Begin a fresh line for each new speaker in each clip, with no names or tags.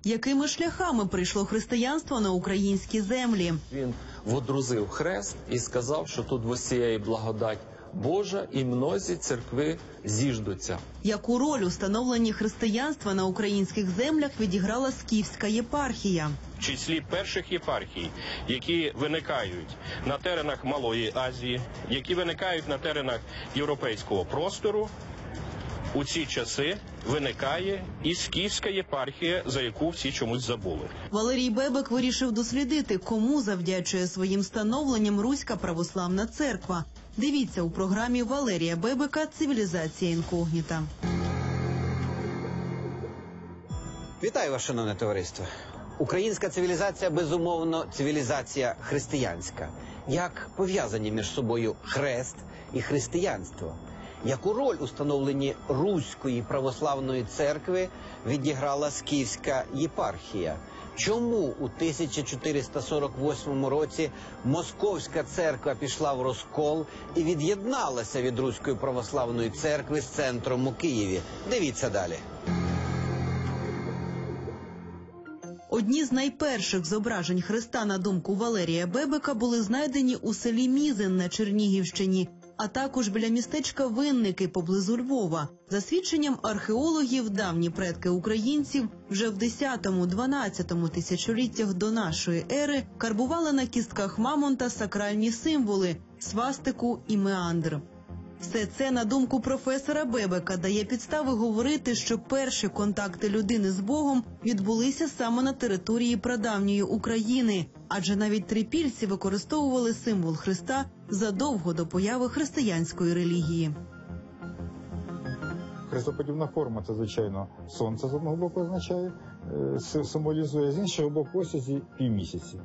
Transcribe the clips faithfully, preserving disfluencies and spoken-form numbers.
Якими шляхами прийшло християнство на українські землі?
Він водрузив хрест і сказав, що тут воссіяє благодать Божа, і мнозі церкви зіждуться.
Яку роль у становленні християнства на українських землях відіграла Скіфська єпархія?
В числі перших єпархій, які виникають на теренах Малої Азії, які виникають на теренах європейського простору, у ці часи виникає і Скіфська єпархія, за яку всі чомусь забули.
Валерій Бебек вирішив дослідити, кому завдячує своїм становленням Руська православна церква. Дивіться у програмі Валерія Бебека «Цивілізація інкогніта».
Вітаю вас, шановне товариство. Українська цивілізація, безумовно, цивілізація християнська. Як пов'язані між собою хрест і християнство? Яку роль у становленні Руської православної церкви відіграла Скіфська єпархія? Чому у тисяча чотириста сорок восьмому році Московська церква пішла в розкол і від'єдналася від Руської православної церкви з центром у Києві? Дивіться далі.
Одні з найперших зображень Христа, на думку Валерія Бебека, були знайдені у селі Мізин на Чернігівщині, а також біля містечка Винники поблизу Львова. За свідченням археологів, давні предки українців вже в десятому-дванадцятому тисячоліттях до нашої ери карбували на кістках мамонта сакральні символи – свастику і меандр. Все це, на думку професора Бебека, дає підстави говорити, що перші контакти людини з Богом відбулися саме на території прадавньої України, адже навіть трипільці використовували символ Христа задовго до появи християнської релігії.
Хрестоподібна форма – це, звичайно, сонце з одного боку означає, символізує, з іншого боку ось ці півмісяці.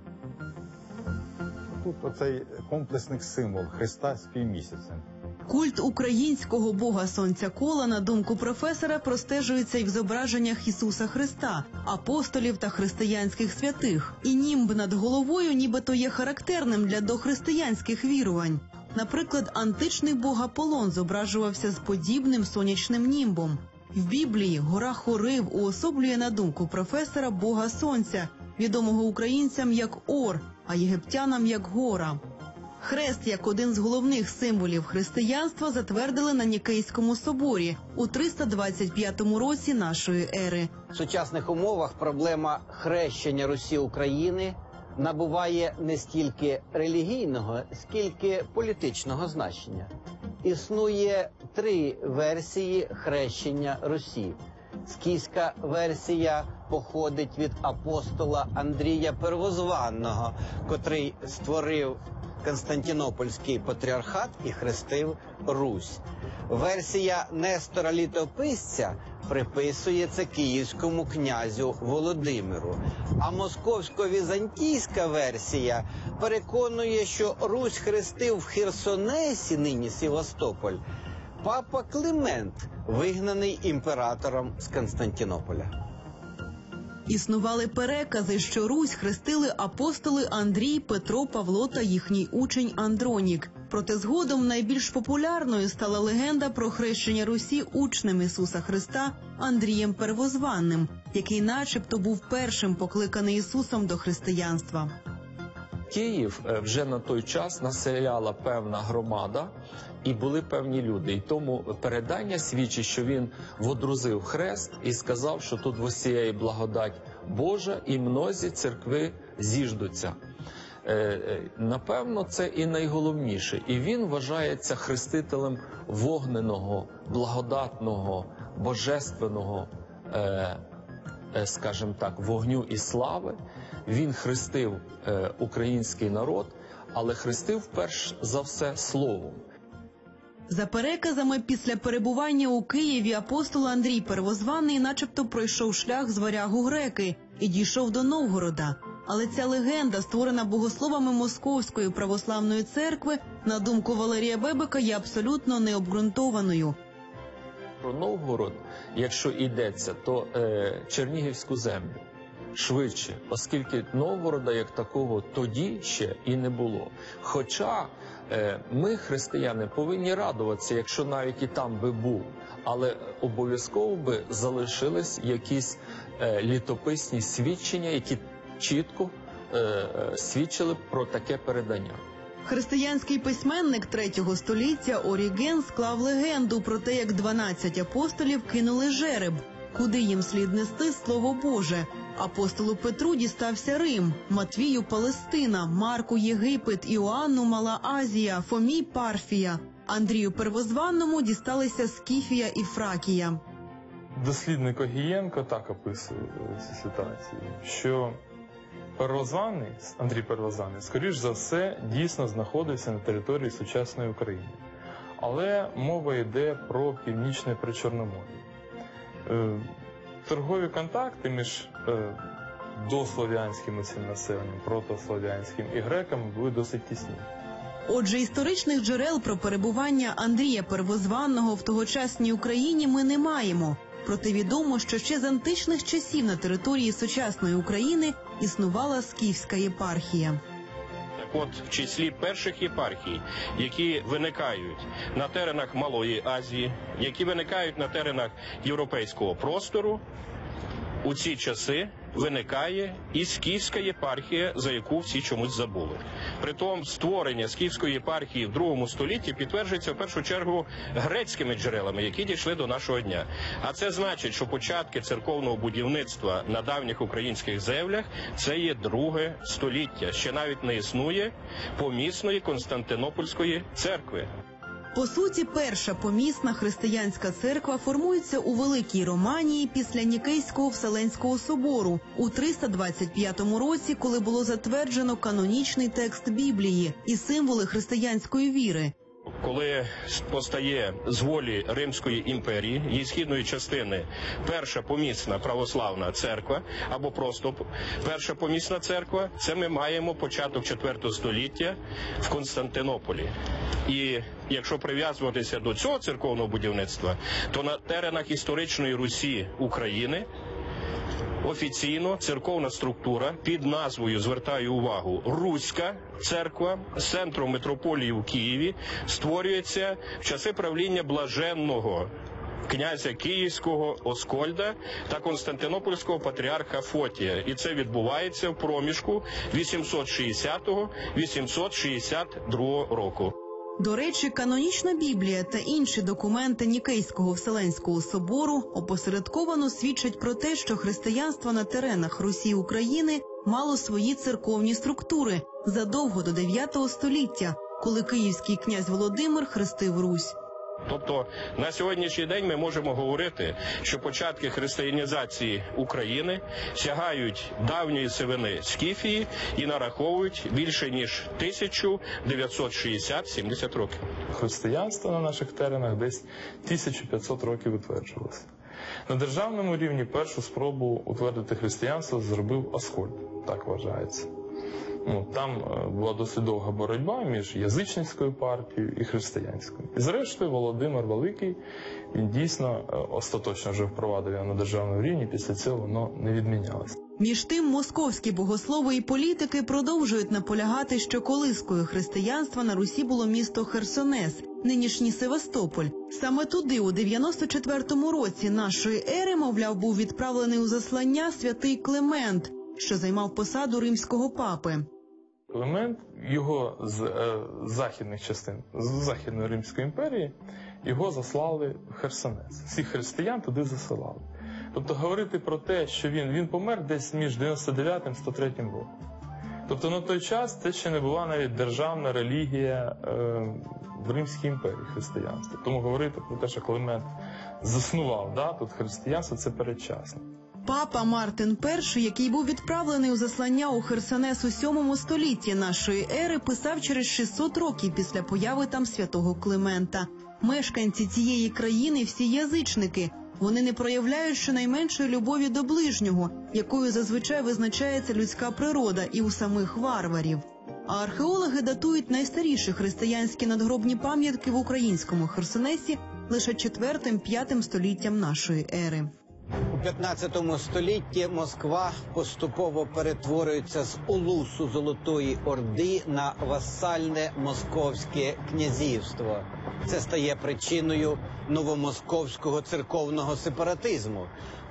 Тут оцей комплексний символ Христа з півмісяцем.
Культ українського бога Сонця Кола, на думку професора, простежується і в зображеннях Ісуса Христа, апостолів та християнських святих. І німб над головою нібито є характерним для дохристиянських вірувань. Наприклад, античний бог Аполлон зображувався з подібним сонячним німбом. В Біблії гора Хорив уособлює, на думку професора, бога Сонця, відомого українцям як Ор, а єгиптянам як Гора. Хрест як один з головних символів християнства затвердили на Нікейському соборі у триста двадцять п'ятому році нашої ери.
В сучасних умовах проблема хрещення Русі України набуває не стільки релігійного, скільки політичного значення. Існує три версії хрещення Русі. Скіфська версія походить від апостола Андрія Первозванного, котрий створив Константинопольський патріархат і хрестив Русь. Версія Нестора Літописця приписується київському князю Володимиру. А московсько-візантійська версія переконує, що Русь хрестив в Херсонесі, нині Севастополь, папа Климент, вигнаний імператором з Константинополя.
Існували перекази, що Русь хрестили апостоли Андрій, Петро, Павло та їхній учень Андронік. Проте згодом найбільш популярною стала легенда про хрещення Русі учнем Ісуса Христа Андрієм Первозванним, який начебто був першим покликаний Ісусом до християнства.
Київ вже на той час населяла певна громада і були певні люди. І тому передання свідчить, що він водрузив хрест і сказав, що тут воссіяє благодать Божа, і мнозі церкви зіждуться. Напевно, це і найголовніше. І він вважається хрестителем вогненого, благодатного, божественного, скажімо так, вогню і слави. Він хрестив український народ, але хрестив перш за все словом.
За переказами, після перебування у Києві апостол Андрій Первозваний начебто пройшов шлях з Варягу Греки і дійшов до Новгорода. Але ця легенда, створена богословами Московської православної церкви, на думку Валерія Бебека, є абсолютно необґрунтованою.
Про Новгород, якщо йдеться, то е, Чернігівську землю. Швидше, оскільки Новгорода як такого тоді ще і не було. Хоча е, ми, християни, повинні радуватися, якщо навіть і там би був, але обов'язково би залишились якісь е, літописні свідчення, які чітко е, е, свідчили про таке передання.
Християнський письменник третього століття Оріген склав легенду про те, як дванадцять апостолів кинули жереб, куди їм слід нести Слово Боже. Апостолу Петру дістався Рим, Матвію – Палестина, Марку – Єгипет, Іоанну – Мала Азія, Фомі – Парфія. Андрію Первозванному дісталися Скіфія і Фракія.
Дослідник Огієнко так описує цю ситуацію, що Первозваний, Андрій Первозваний, скоріш за все, дійсно знаходився на території сучасної України. Але мова йде про північне Причорномор'я. Е, торгові контакти між е, дослов'янським цим населенням, протослов'янським і греками були досить тісні.
Отже, історичних джерел про перебування Андрія Первозванного в тогочасній Україні ми не маємо. Проте відомо, що ще з античних часів на території сучасної України існувала Скіфська єпархія.
Так от, в числі перших єпархій, які виникають на теренах Малої Азії, які виникають на теренах європейського простору, у ці часи виникає і Скіфська єпархія, за яку всі чомусь забули. Притом створення Скіфської єпархії в другому столітті підтверджується в першу чергу грецькими джерелами, які дійшли до нашого дня. А це значить, що початки церковного будівництва на давніх українських землях – це є друге століття. Ще навіть не існує помісної Константинопольської церкви.
По суті, перша помісна християнська церква формується у Великій Романії після Нікейського Вселенського собору у триста двадцять п'ятому році, коли було затверджено канонічний текст Біблії і символи християнської віри.
Коли постає з волі Римської імперії, її східної частини, перша помісна православна церква, або просто перша помісна церква, це ми маємо початок четвертого століття в Константинополі. І якщо прив'язуватися до цього церковного будівництва, то на теренах історичної Русі України офіційно церковна структура під назвою, звертаю увагу, Руська церква з центром митрополії в Києві створюється в часи правління блаженного князя Київського Оскольда та Константинопольського патріарха Фотія. І це відбувається в проміжку вісімсот шістдесятого - вісімсот шістдесят другого року.
До речі, канонічна Біблія та інші документи Нікейського Вселенського собору опосередковано свідчать про те, що християнство на теренах Русі України мало свої церковні структури задовго до дев'ятого століття, коли київський князь Володимир хрестив Русь.
Тобто на сьогоднішній день ми можемо говорити, що початки християнізації України сягають давньої сивини Скіфії і нараховують більше ніж тисячу дев'ятсот шістдесят - сімдесят років.
Християнство на наших теренах десь тисячу п'ятсот років утверджувалося. На державному рівні першу спробу утвердити християнство зробив Аскольд, так вважається. Ну, там була досить довга боротьба між язичницькою партією і християнською. І зрештою Володимир Великий, він дійсно остаточно вже впровадив його на державному рівні, після цього воно не відмінялося.
Між тим, московські богослови і політики продовжують наполягати, що колискою християнства на Русі було місто Херсонес, нинішній Севастополь. Саме туди у дев'яносто четвертому році нашої ери, мовляв, був відправлений у заслання святий Климент, що займав посаду римського папи.
Климент, його з е, західних частин, з Західної Римської імперії, його заслали в Херсонес. Всіх християн туди засилали. Тобто говорити про те, що він, він помер десь між дев'яносто дев'ятим і сто третім роком. Тобто на той час це ще не була навіть державна релігія е, в Римській імперії християнства. Тому говорити про те, що Климент заснував, да, тут християнство, це передчасно.
Папа Мартин І, який був відправлений у заслання у Херсонес у сьомому столітті нашої ери, писав через шістсот років після появи там святого Климента. Мешканці цієї країни всі язичники. Вони не проявляють щонайменшої любові до ближнього, якою зазвичай визначається людська природа і у самих варварів. А археологи датують найстаріші християнські надгробні пам'ятки в українському Херсонесі лише четвертим-п'ятим століттям нашої ери.
У п'ятнадцятому столітті Москва поступово перетворюється з улусу Золотої Орди на васальне московське князівство. Це стає причиною новомосковського церковного сепаратизму.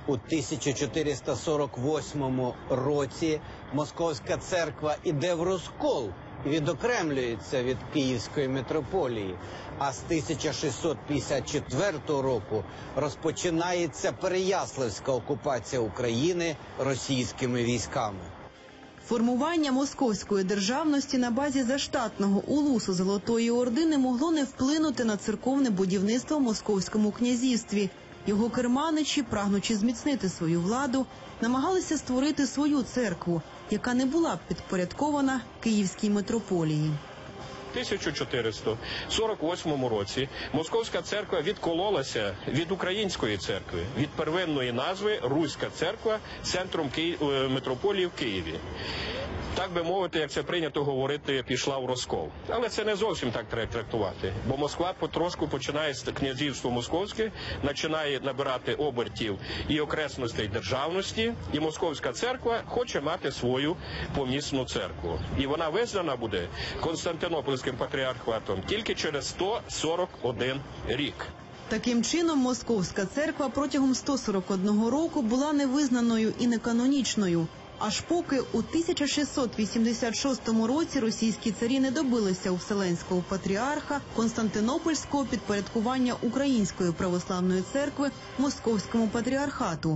У тисяча чотириста сорок восьмому році Московська церква іде в розкол і відокремлюється від Київської митрополії. А з тисяча шістсот п'ятдесят четвертого року розпочинається Переяславська окупація України російськими військами.
Формування московської державності на базі заштатного улусу Золотої Орди не могло не вплинути на церковне будівництво в Московському князівстві. Його керманичі, прагнучи зміцнити свою владу, намагалися створити свою церкву, яка не була б підпорядкована Київській митрополії.
У тисяча чотириста сорок восьмому році Московська церква відкололася від української церкви, від первинної назви Руська церква з центром Ки... митрополії в Києві. Так би мовити, як це прийнято говорити, пішла в розкол. Але це не зовсім так треба трактувати, бо Москва потрошку починає з князівства московське, починає набирати обертів і окресностей державності, і Московська церква хоче мати свою помісну церкву. І вона визнана буде Константинопольським патріархатом тільки через сто сорок один рік.
Таким чином, Московська церква протягом сто сорок одного року була невизнаною і неканонічною. Аж поки у тисяча шістсот вісімдесят шостому році російські царі не добилися у Вселенського патріарха Константинопольського підпорядкування Української православної церкви Московському патріархату.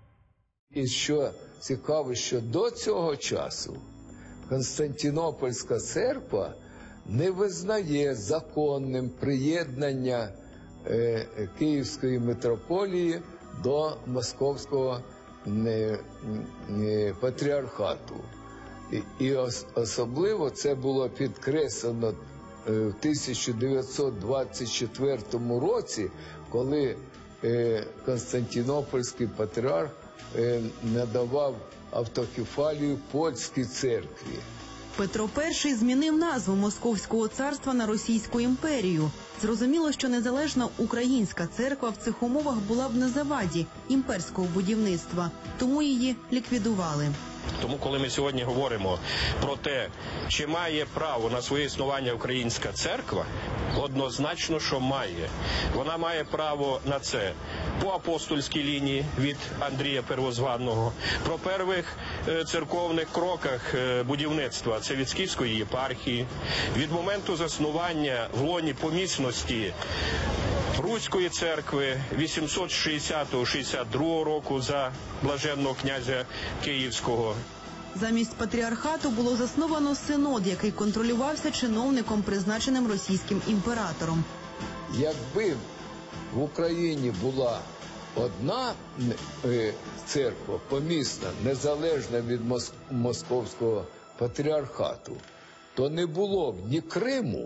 І що цікаво, що до цього часу Константинопольська церква не визнає законним приєднання е, Київської митрополії до Московського Не, не, патріархату. І, і ос, особливо це було підкреслено е, в тисяча дев'ятсот двадцять четвертому році, коли е, Константинопольський патріарх е, надавав автокефалію польській церкві.
Петро І змінив назву Московського царства на Російську імперію. Зрозуміло, що незалежна українська церква в цих умовах була б на заваді імперського будівництва, тому її ліквідували.
Тому, коли ми сьогодні говоримо про те, чи має право на своє існування українська церква, однозначно, що має. Вона має право на це по апостольській лінії від Андрія Первозваного, про перших церковних кроках будівництва, це від Скіфської єпархії, від моменту заснування в лоні помісності Руської церкви вісімсот шістдесятого — шістдесят другого року за блаженного князя Київського.
Замість патріархату було засновано синод, який контролювався чиновником, призначеним російським імператором.
Якби в Україні була одна е, церква, помісна, незалежна від мос московського патріархату, то не було б ні Криму,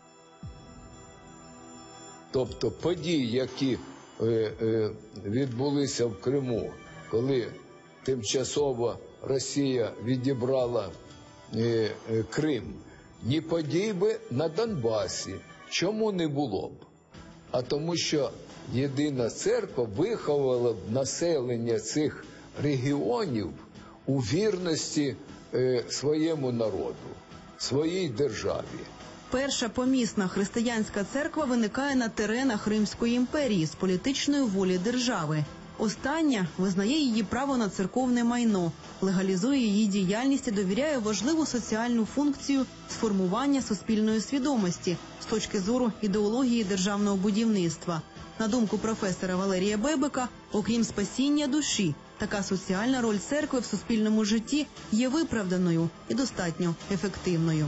тобто події, які е, е, відбулися в Криму, коли тимчасово Росія відібрала е, е, Крим, ні подій би на Донбасі. Чому не було б? А тому, що єдина церква виховала б населення цих регіонів у вірності е, своєму народу, своїй державі.
Перша помісна християнська церква виникає на теренах Римської імперії з політичної волі держави. Остання визнає її право на церковне майно, легалізує її діяльність і довіряє важливу соціальну функцію сформування суспільної свідомості з точки зору ідеології державного будівництва. На думку професора Валерія Бебека, окрім спасіння душі, така соціальна роль церкви в суспільному житті є виправданою і достатньо ефективною.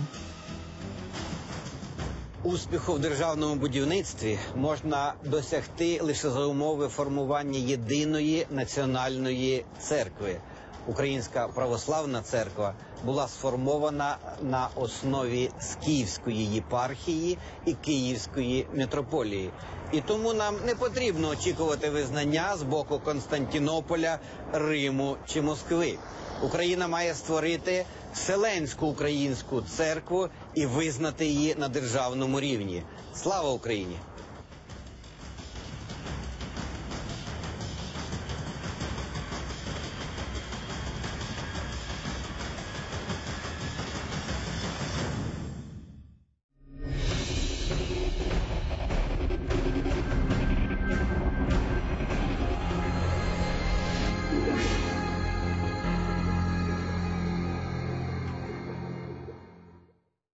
Успіху в державному будівництві можна досягти лише за умови формування єдиної національної церкви. Українська православна церква була сформована на основі Скіфської єпархії і Київської митрополії. І тому нам не потрібно очікувати визнання з боку Константинополя, Риму чи Москви. Україна має створити Вселенську українську церкву і визнати її на державному рівні. Слава Україні!